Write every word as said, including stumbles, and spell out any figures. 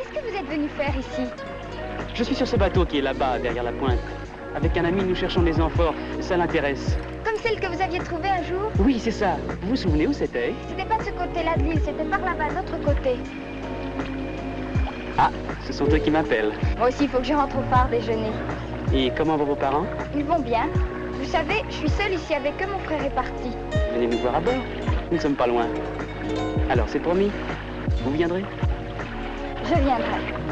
Qu'est-ce que vous êtes venu faire ici? Je suis sur ce bateau qui est là-bas, derrière la pointe. Avec un ami, nous cherchons des amphores. Ça l'intéresse. Comme celle que vous aviez trouvée un jour? Oui, c'est ça. Vous vous souvenez où c'était? C'était pas de ce côté-là de l'île, c'était par là-bas, de l'autre côté. Ah, ce sont eux qui m'appellent. Moi aussi, il faut que je rentre au phare déjeuner. Et comment vont vos parents? Ils vont bien. Vous savez, je suis seule ici avec eux, mon frère est parti. Venez nous voir à bord. Nous ne sommes pas loin. Alors, c'est promis. Vous viendrez? Je viendrai.